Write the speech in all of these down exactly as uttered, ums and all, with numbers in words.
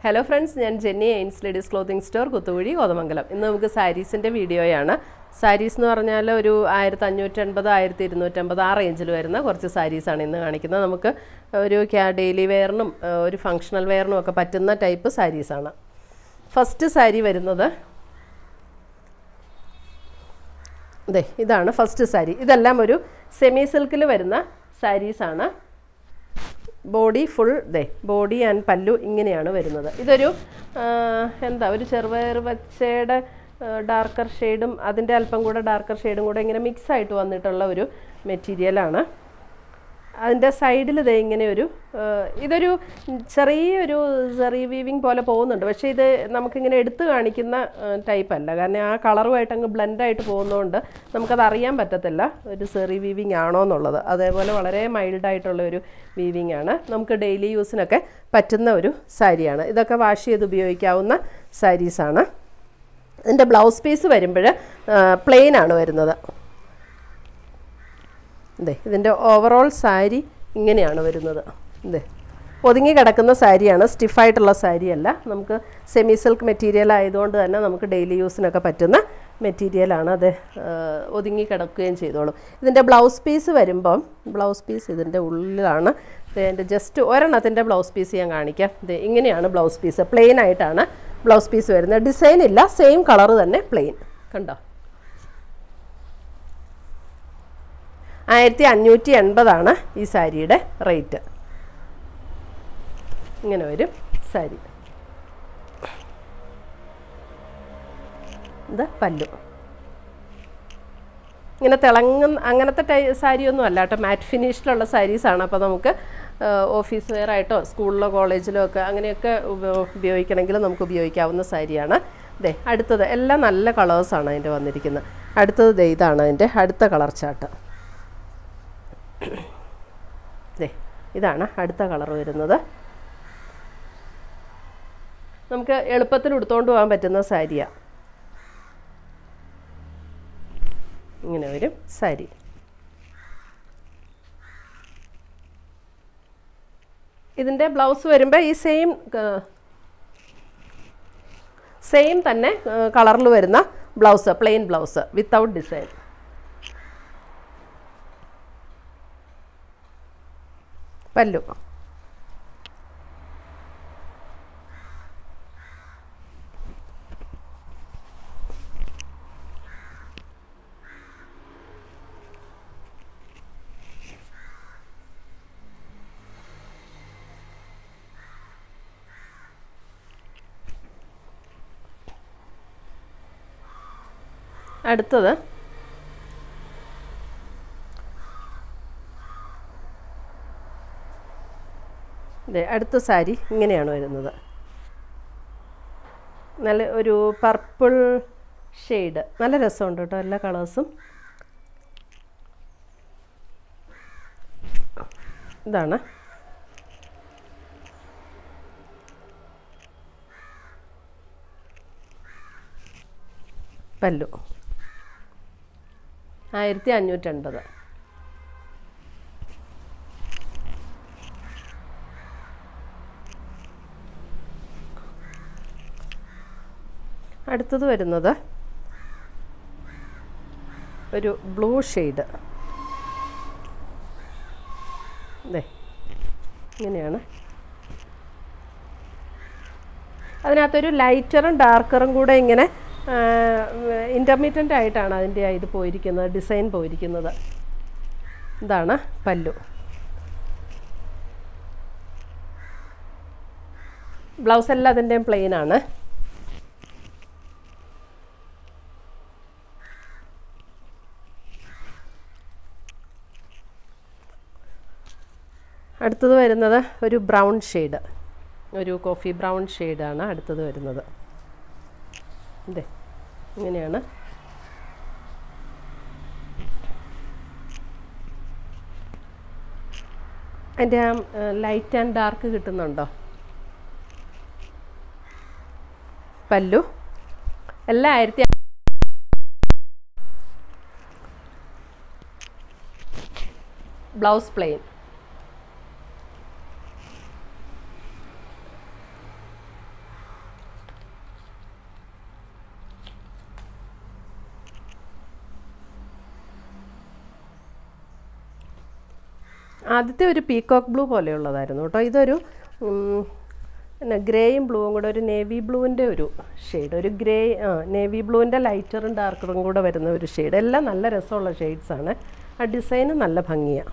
Hello friends, I am Jenny, Ains Ladies Clothing Store, Kuttuvudi, Kodamangalam. Now we have sarees in the video. Sarees nu പറഞ്ഞാൽ ഒരു ആയിരത്തി അഞ്ഞൂറ്റി അൻപത് ആയിരത്തി ഇരുന്നൂറ്റി അൻപത് ആ റേഞ്ചിൽ വരുന്ന കുറച്ച് സാരീസ് ആണ് ഇന്ന് കാണിക്കുന്നത്. നമുക്ക് ഒരു ഡെയിലി വെയറിനും ഒരു ഫങ്ഷണൽ വെയറിനും ഒക്കെ പറ്റുന്ന ടൈപ്പ് സാരീസ് ആണ്. ഫസ്റ്റ് സാരി വരുന്നത് ദേ ഇതാണ് ഫസ്റ്റ് സാരി. ഇതെല്ലാം ഒരു സെമി സിൽക്കിൽ വരുന്ന സാരീസ് ആണ്. Body full day, body and pallu ingനെയാണ് വരുന്നത്. ഇതൊരു എന്താ ഒരു ചെറുപയർ പച്ചയുടെ ഡാർക്കർ ഷെയ്ഡും അതിന്റെ അല്പം കൂടെ ഡാർക്കർ ഷെയ്ഡും കൂടെ ഇങ്ങനെ മിക്സ് ആയിട്ട് വന്നിട്ടുള്ള ഒരു മെറ്റീരിയൽ ആണ്. അതിന്റെ സൈഡിൽ ദേ ഇങ്ങനെ ഒരു ഇതൊരു ചെറിയൊരു സറി വീവിംഗ് പോലെ പോകുന്നുണ്ട്. പക്ഷേ ഇത് നമുക്ക് ഇങ്ങനെ എടുത്തു കാണിക്കുന്ന ടൈപ്പ് അല്ല. കാരണം ആ കളറുമായിട്ട് അങ്ങ് ബ്ലെൻഡ് ആയിട്ട് പോകുന്നതുകൊണ്ട് നമുക്കത് അറിയാൻ പറ്റത്തില്ല ഒരു സറി വീവിംഗ് ആണോ എന്നുള്ളത്. അതേപോലെ വളരെ മൈൽഡ് ആയിട്ടുള്ള ഒരു വീവിംഗ് ആണ്. നമുക്ക് ഡെയിലി യൂസിനൊക്കെ പറ്റുന്ന ഒരു സാരിയാണ്. ഇതൊക്കെ വാഷ് ചെയ്ത് ഉപയോഗിക്കാവുന്ന സാരീസ് ആണ്. ഇതിന്റെ ബ്ലൗസ് പീസ് വരുമ്പോൾ പ്ലെയിൻ ആണ് വരുന്നത്. ദേ ഇതിന്റെ ഓവറോൾ സാരി ഇങ്ങനെയാണ് വരുന്നത്. ദേ ഒതുങ്ങി കിടക്കുന്ന സാരിയാണ്, സ്റ്റിഫ് ആയിട്ടുള്ള സാരി അല്ല. നമുക്ക് സെമി സിൽക്ക് മെറ്റീരിയൽ ആയതുകൊണ്ട് തന്നെ നമുക്ക് ഡെയിലി യൂസിനൊക്കെ പറ്റുന്ന മെറ്റീരിയലാണ്. അത് ഒതുങ്ങി കിടക്കുകയും ചെയ്തോളും. ഇതിന്റെ ബ്ലൗസ് പീസ് വരുമ്പം ബ്ലൗസ് പീസ് ഇതിന്റെ ഉള്ളിലാണ്. ഇതിന്റെ ജസ്റ്റ് ഒരെണ്ണത്തിന്റെ ബ്ലൗസ് പീസ് ഞാൻ കാണിക്കാം. ദേ ഇങ്ങനെയാണ് ബ്ലൗസ് പീസ്. പ്ലെയിൻ ആയിട്ടാണ് ബ്ലൗസ് പീസ് വരുന്നത്. ഡിസൈൻ ഇല്ല, സെയിം കളർ തന്നെ പ്ലെയിൻ. കണ്ടോ? ആയിരത്തി അഞ്ഞൂറ്റി എൺപതാണ് ഈ സാരിയുടെ റേറ്റ്. ഇങ്ങനെ വരും സാരി. ഇത് പല്ലു. ഇങ്ങനെ തിളങ്ങുന്ന അങ്ങനത്തെ ടൈ സാരിയൊന്നും അല്ല കേട്ടോ, മാറ്റ് ഫിനിഷിലുള്ള സാരീസാണ്. അപ്പോൾ നമുക്ക് ഓഫീസ് വെയർ ആയിട്ടോ സ്കൂളിലോ കോളേജിലോ ഒക്കെ അങ്ങനെയൊക്കെ ഉപയോഗിക്കണമെങ്കിൽ നമുക്ക് ഉപയോഗിക്കാവുന്ന സാരിയാണ്. ദേ അടുത്തത് എല്ലാം നല്ല കളേഴ്സാണ് അതിൻ്റെ വന്നിരിക്കുന്നത്. അടുത്തത് ദേ ഇതാണ് അതിൻ്റെ അടുത്ത കളർ ചാർട്ട്. ദേ ഇതാണ് അടുത്ത കളർ വരുന്നത്. നമുക്ക് എളുപ്പത്തിൽ ഉടുത്തോണ്ട് പോകാൻ പറ്റുന്ന സാരിയാണ്. ഇങ്ങനെ വരും സാരി. ഇതിൻ്റെ ബ്ലൗസ് വരുമ്പോൾ ഈ സെയിം സെയിം തന്നെ കളറിൽ വരുന്ന blouse, plain blouse without design. Pallu. അടുത്തത് അടുത്ത സാരി ഇങ്ങനെയാണ് വരുന്നത്. നല്ല ഒരു പർപ്പിൾ ഷെയ്ഡ്, നല്ല രസമുണ്ട് കേട്ടോ എല്ലാ കളേഴ്സും. ഇതാണ് പല്ലു. ആയിരത്തി അഞ്ഞൂറ്റി എൺപത്. അടുത്തത് വരുന്നത് ഒരു ബ്ലൂ ഷെയ്ഡ്. ദേ ഇങ്ങനെയാണ്. അതിനകത്തൊരു ലൈറ്ററും ഡാർക്കറും കൂടെ ഇങ്ങനെ ഇൻ്റർമീഡിയൻ്റ് ആയിട്ടാണ് അതിൻ്റെ ഇത് പോയിരിക്കുന്നത്, ഡിസൈൻ പോയിരിക്കുന്നത്. ഇതാണ് പല്ലു. ബ്ലൗസ് എല്ലാം അതിൻ്റെയും പ്ലെയിൻ ആണ്. അടുത്തത് വരുന്നത് ഒരു ബ്രൗൺ ഷെയ്ഡ്, ഒരു കോഫി ബ്രൗൺ ഷെയ്ഡാണ് അടുത്തത് വരുന്നത്. ഇതേ ഇങ്ങനെയാണ്. അതിൻ്റെ ആ ലൈറ്റ് ആൻഡ് ഡാർക്ക് കിട്ടുന്നുണ്ടോ? പല്ലു എല്ലാം ആയിരത്തി ബ്ലൗസ് പ്ലെയിൻ. ആദ്യത്തെ ഒരു പീകോക്ക് ബ്ലൂ പോലെയുള്ളതായിരുന്നു കേട്ടോ. ഇതൊരു പിന്നെ ഗ്രേയും ബ്ലൂവും കൂടെ ഒരു നേവി ബ്ലൂവിൻ്റെ ഒരു ഷെയ്ഡ്, ഒരു ഗ്രേ ആ നേവി ബ്ലൂവിൻ്റെ ലൈറ്ററും ഡാർക്കറും കൂടെ വരുന്ന ഒരു ഷെയ്ഡ്. എല്ലാം നല്ല രസമുള്ള ഷെയ്ഡ്സാണ്. ആ ഡിസൈന് നല്ല ഭംഗിയാണ്.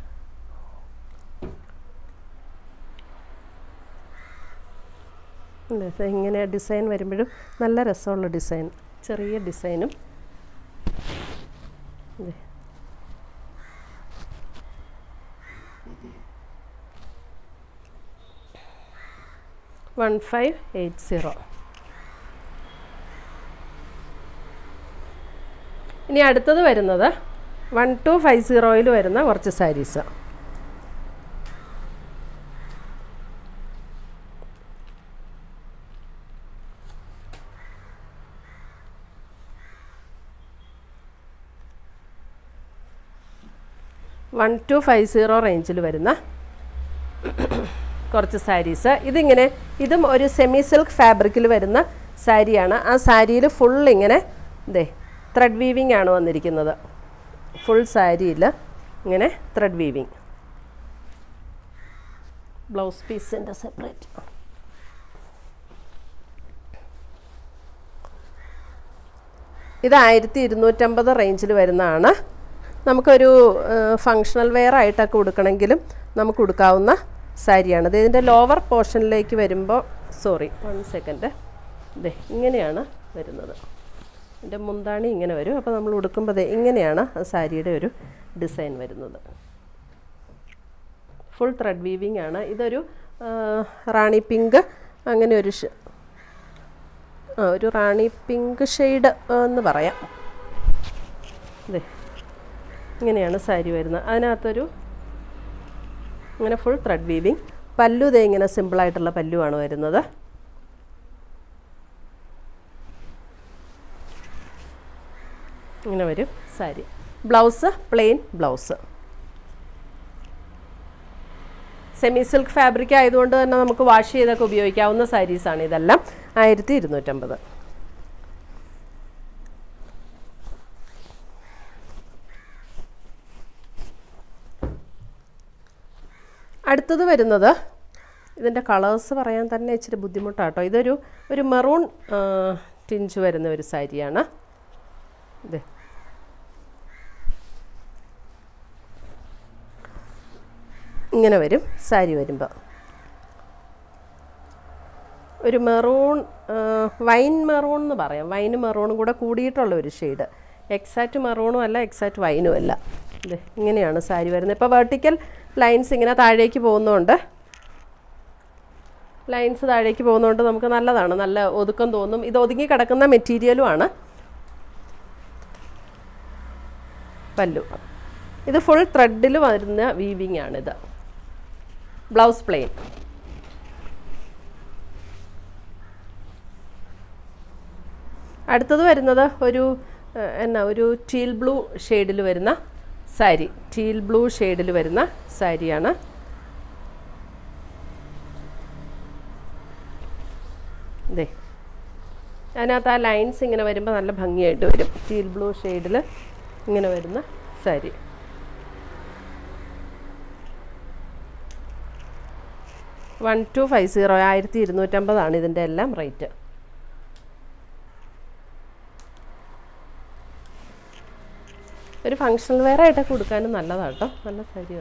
ഇങ്ങനെ ഡിസൈൻ വരുമ്പോഴും നല്ല രസമുള്ള ഡിസൈൻ, ചെറിയ ഡിസൈനും. One five eight zero. ഇനി അടുത്തത് വരുന്നത് വൺ ടു ഫൈവ് സീറോയിൽ വരുന്ന കുറച്ച് saris. One two five zero റേഞ്ചിൽ വരുന്ന കുറച്ച് സാരീസ്. ഇതിങ്ങനെ ഇതും ഒരു സെമി സിൽക്ക് ഫാബ്രിക്കിൽ വരുന്ന സാരിയാണ്. ആ സാരിയിൽ ഫുൾ ഇങ്ങനെ ഇതേ ത്രെഡ് വീവിങ് ആണ് വന്നിരിക്കുന്നത്. ഫുൾ സാരിയിൽ ഇങ്ങനെ ത്രെഡ് വീവിങ്. ബ്ലൗസ് പീസിൻ്റെ സെപ്പറേറ്റ്. ഇത് ആയിരത്തി ഇരുന്നൂറ്റമ്പത് റേഞ്ചിൽ വരുന്നതാണ്. നമുക്കൊരു ഫങ്ഷണൽ വെയർ ആയിട്ടൊക്കെ കൊടുക്കണമെങ്കിലും നമുക്ക് കൊടുക്കാവുന്ന സാരിയാണ്. ഇത് ഇതിൻ്റെ ലോവർ പോർഷനിലേക്ക് വരുമ്പോൾ സോറി വൺ സെക്കൻഡ് ഇതേ ഇങ്ങനെയാണ് വരുന്നത്. ഇതിൻ്റെ മുന്താണി ഇങ്ങനെ വരും. അപ്പോൾ നമ്മൾ ഉടുക്കുമ്പോൾ ദേ ഇങ്ങനെയാണ് ആ സാരിയുടെ ഒരു ഡിസൈൻ വരുന്നത്. ഫുൾ ത്രെഡ് വീവിങ് ആണ്. ഇതൊരു റാണി പിങ്ക് അങ്ങനെ ഒരു ഒരു റാണി പിങ്ക് ഷെയ്ഡ് എന്ന് പറയാം. ഇതേ ഇങ്ങനെയാണ് സാരി വരുന്നത്. അതിനകത്തൊരു ഇങ്ങനെ ഫുൾ ത്രെഡ് വീവിങ്. പല്ലു ദേ ഇങ്ങനെ സിമ്പിളായിട്ടുള്ള പല്ലുവാണ് വരുന്നത്. ഇങ്ങനെ വരും sari. Blouse plain blouse. Semi silk fabric ആയതുകൊണ്ട് തന്നെ നമുക്ക് വാഷ് ചെയ്തൊക്കെ ഉപയോഗിക്കാവുന്ന സാരീസാണ് ഇതെല്ലാം. ആയിരത്തി ഇരുന്നൂറ്റമ്പത്. അടുത്തത് വരുന്നത് ഇതിൻ്റെ കളേഴ്സ് പറയാൻ തന്നെ ഇച്ചിരി ബുദ്ധിമുട്ടാട്ടോ. ഇതൊരു ഒരു മെറൂൺ ടിഞ്ച് വരുന്ന ഒരു സാരിയാണ്. ഇത് ഇങ്ങനെ വരും സാരി വരുമ്പോൾ. ഒരു മെറൂൺ വൈൻ മെറൂൺ എന്ന് പറയാം. വൈന് മെറൂണും കൂടെ കൂടിയിട്ടുള്ള ഒരു ഷെയ്ഡ്. എക്സാക്റ്റ് മെറൂണും അല്ല എക്സാക്റ്റ് വൈനും അല്ല. ഇത് ഇങ്ങനെയാണ് സാരി വരുന്നത്. ഇപ്പോൾ വെർട്ടിക്കൽ ലൈൻസ് ഇങ്ങനെ താഴേക്ക് പോകുന്നതുകൊണ്ട് ലൈൻസ് താഴേക്ക് പോകുന്നതുകൊണ്ട് നമുക്ക് നല്ലതാണ്, നല്ല ഒതുക്കം തോന്നും. ഇത് ഒതുങ്ങി കിടക്കുന്ന മെറ്റീരിയലുമാണ്. പല്ലു ഇത് ഫുൾ ത്രെഡിൽ വരുന്ന വീവിങ് ആണിത്. Blouse plain. അടുത്തത് വരുന്നത് ഒരു എന്നാ ഒരു ടീൽ ബ്ലൂ ഷെയ്ഡിൽ വരുന്ന സാരി. ടീൽ ബ്ലൂ ഷെയ്ഡിൽ വരുന്ന സാരിയാണ്. ഇതേ അതിനകത്ത് ആ ലൈൻസ് ഇങ്ങനെ വരുമ്പോൾ നല്ല ഭംഗിയായിട്ട് വരും. ടീൽ ബ്ലൂ ഷെയ്ഡിൽ ഇങ്ങനെ വരുന്ന sari. One two five zero ആയിരത്തി ഇരുന്നൂറ്റമ്പതാണ് ഇതിൻ്റെ എല്ലാം റേറ്റ്. ഒരു ഫങ്ഷണൽ വെയർ ആയിട്ടൊക്കെ കൊടുക്കാനും നല്ലതാണ് കേട്ടോ. നല്ല സാരികൾ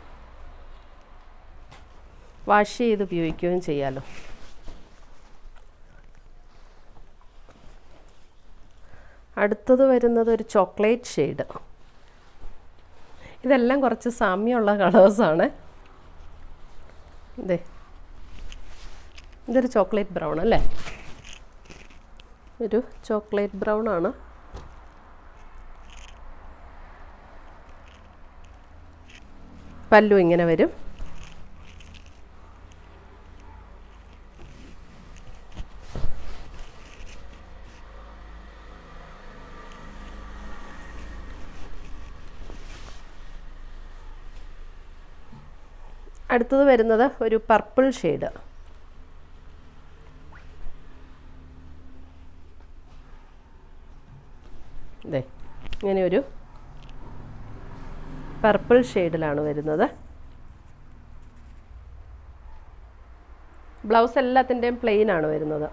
വാഷ് ചെയ്ത് ഉപയോഗിക്കുകയും ചെയ്യാമല്ലോ. അടുത്തത് വരുന്നത് ഒരു ചോക്ലേറ്റ് ഷെയ്ഡ്. ഇതെല്ലാം കുറച്ച് സാമ്യമുള്ള കളേഴ്സാണ്. ഇതേ ഇതൊരു ചോക്ലേറ്റ് ബ്രൗൺ അല്ലേ? ഒരു ചോക്ലേറ്റ് ബ്രൗൺ ആണ്. പല്ലു ഇങ്ങനെ വരും. അടുത്തത് വരുന്നത് ഒരു പർപ്പിൾ ഷെയ്ഡ്. ഇതേ ഇങ്ങനെ ഒരു പർപ്പിൾ ഷെയ്ഡിലാണ് വരുന്നത്. ബ്ലൗസ് എല്ലാത്തിൻ്റെയും പ്ലെയിൻ ആണ് വരുന്നത്.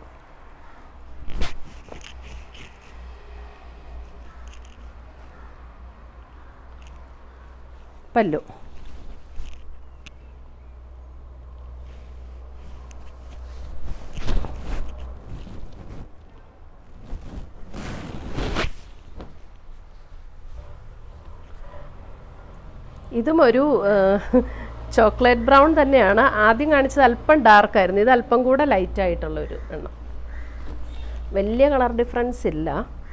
പല്ലു. ഇതും ഒരു ചോക്ലേറ്റ് ബ്രൗൺ തന്നെയാണ്. ആദ്യം കാണിച്ചത് അല്പം ഡാർക്കായിരുന്നു, ഇത് അല്പം കൂടെ ലൈറ്റ് ആയിട്ടുള്ളൊരു എണ്ണം. വലിയ കളർ ഡിഫറൻസ് ഇല്ല.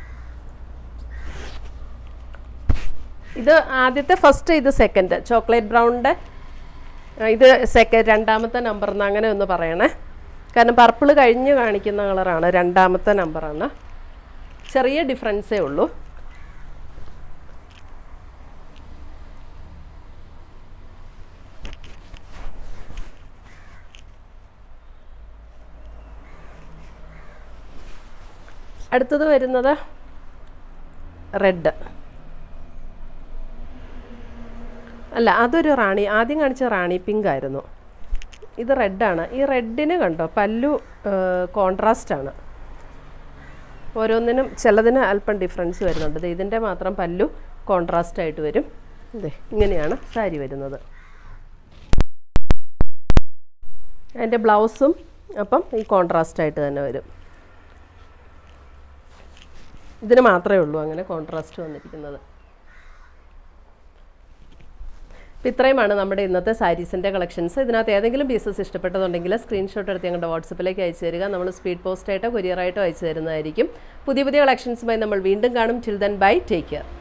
ഇത് ആദ്യത്തെ ഫസ്റ്റ്, ഇത് സെക്കൻഡ്. ചോക്ലേറ്റ് ബ്രൗണിൻ്റെ ഇത് സെക്കൻഡ്, രണ്ടാമത്തെ നമ്പർ എന്ന് അങ്ങനെ ഒന്ന് പറയണേ. കാരണം പർപ്പിൾ കഴിഞ്ഞ് കാണിക്കുന്ന കളറാണ്, രണ്ടാമത്തെ നമ്പറാണ്. ചെറിയ ഡിഫറൻസേ ഉള്ളൂ. അടുത്തത് വരുന്നത് റെഡ്. അല്ല, അതൊരു റാണി, ആദ്യം കാണിച്ച റാണി പിങ്ക് ആയിരുന്നു. ഇത് റെഡാണ്. ഈ റെഡിന് കണ്ടോ പല്ലു കോൺട്രാസ്റ്റാണ്. ഓരോന്നിനും ചിലതിന് അല്പം ഡിഫറൻസ് വരുന്നുണ്ട്. ഇതിൻ്റെ മാത്രം പല്ലു കോൺട്രാസ്റ്റ് ആയിട്ട് വരും. ഇതേ ഇങ്ങനെയാണ് സാരി വരുന്നത്. അതിൻ്റെ ബ്ലൗസും അപ്പം ഈ കോൺട്രാസ്റ്റ് ആയിട്ട് തന്നെ വരും. ഇതിന് മാത്രമേ ഉള്ളൂ അങ്ങനെ കോൺട്രാസ്റ്റ് വന്നിരിക്കുന്നത്. അപ്പോൾ ഇത്രയുമാണ് നമ്മുടെ ഇന്നത്തെ സാരീസിൻ്റെ കളക്ഷൻസ്. ഇതിനകത്ത് ഏതെങ്കിലും പീസസ് ഇഷ്ടപ്പെട്ടതുണ്ടെങ്കിൽ സ്ക്രീൻഷോട്ട് എടുത്ത് ഞങ്ങളുടെ വാട്സപ്പിലേക്ക് അയച്ചു തരിക. നമ്മൾ സ്പീഡ് പോസ്റ്റായിട്ടോ കൊറിയറായിട്ടോ അയച്ചു തരുന്നതായിരിക്കും. പുതിയ പുതിയ കളക്ഷൻസുമായി നമ്മൾ വീണ്ടും കാണും. Till then bye, take care.